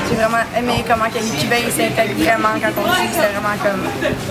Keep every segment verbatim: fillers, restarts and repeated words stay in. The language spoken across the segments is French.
J'ai vraiment aimé comment les Cubains s'intègrent vraiment quand on joue, c'est vraiment comme...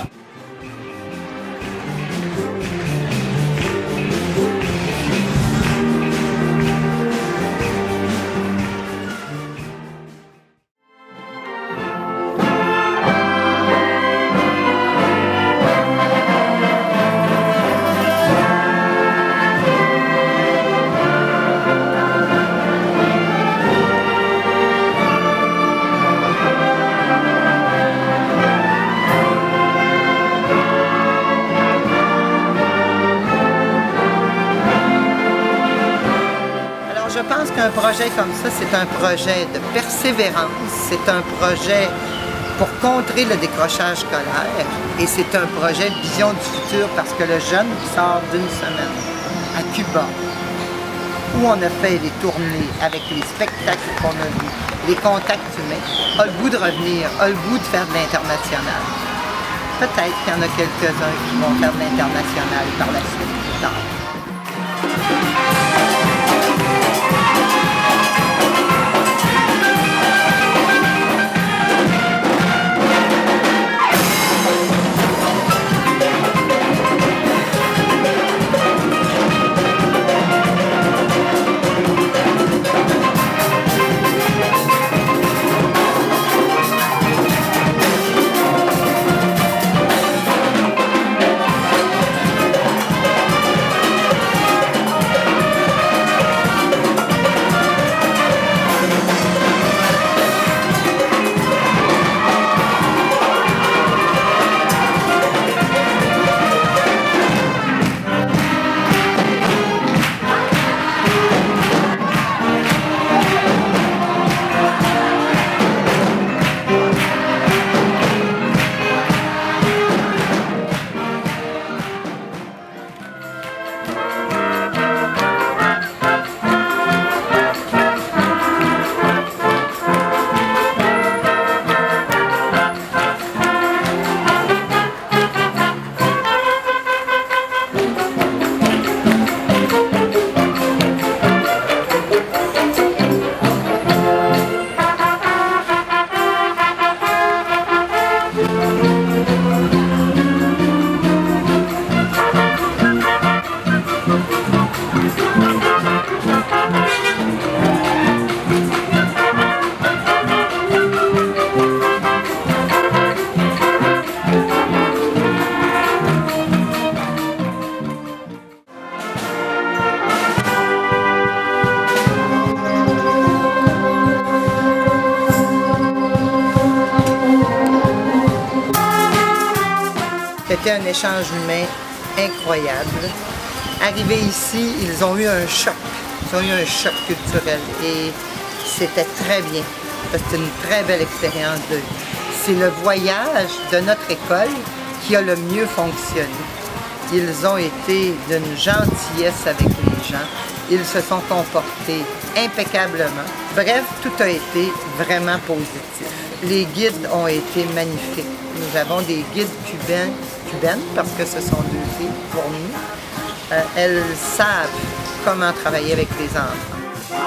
Je pense qu'un projet comme ça, c'est un projet de persévérance, c'est un projet pour contrer le décrochage scolaire et c'est un projet de vision du futur parce que le jeune sort d'une semaine à Cuba où on a fait les tournées avec les spectacles qu'on a vus, les contacts humains, a le goût de revenir, a le goût de faire de l'international. Peut-être qu'il y en a quelques-uns qui vont faire de l'international par la suite plus tard. C'était un échange humain incroyable. Arrivés ici, ils ont eu un choc. Ils ont eu un choc culturel et c'était très bien. C'était une très belle expérience de vie. C'est le voyage de notre école qui a le mieux fonctionné. Ils ont été d'une gentillesse avec les gens. Ils se sont comportés impeccablement. Bref, tout a été vraiment positif. Les guides ont été magnifiques. Nous avons des guides cubains, cubaines, parce que ce sont deux filles pour nous. Euh, elles savent comment travailler avec les enfants.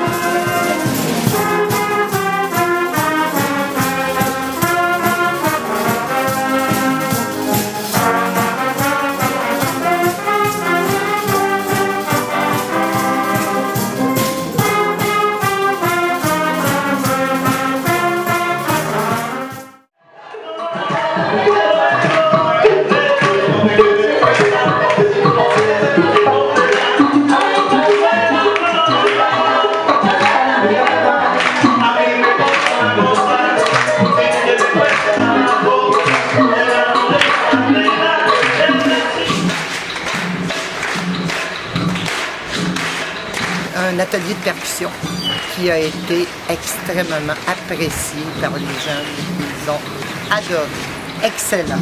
Un atelier de percussion qui a été extrêmement apprécié par les gens. Ils ont adoré. Excellent.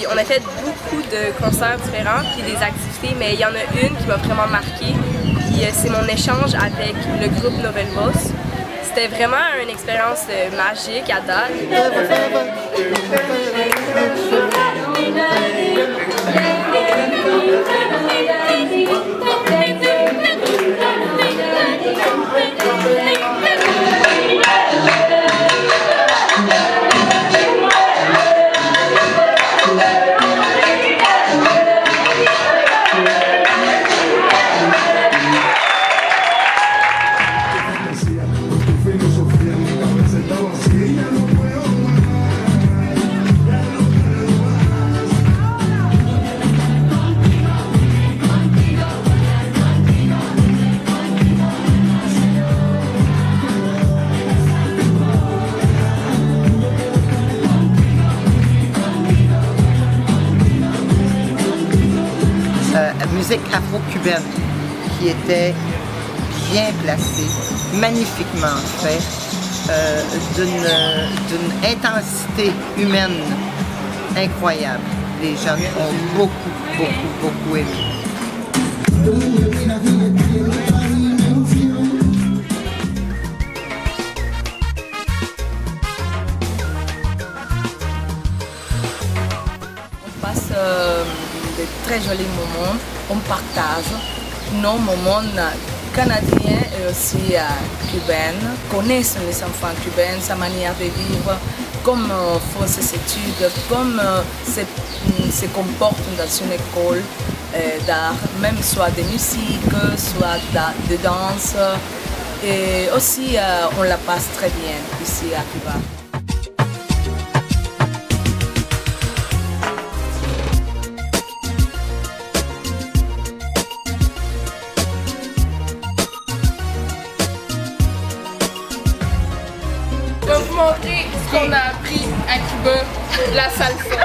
on a fait beaucoup de concerts différents puis des activités, mais il y en a une qui m'a vraiment marquée. Puis c'est mon échange avec le groupe Nouvelle Bosse. C'était vraiment une expérience magique à date. Musique afro-cubaine qui était bien placée, magnifiquement faite, euh, d'une intensité humaine incroyable. Les jeunes ont beaucoup, beaucoup, beaucoup aimé. On passe euh, de très jolis moments. On partage nos moments canadiens et aussi euh, cubains, connaissent les enfants cubains, sa manière de vivre, comment euh, font ses études, comment euh, se, se comportent dans une école euh, d'art, même soit de musique, soit de danse. Et aussi, euh, on la passe très bien ici à Cuba. Je vais vous montrer ce qu'on a appris à Cuba, la salsa.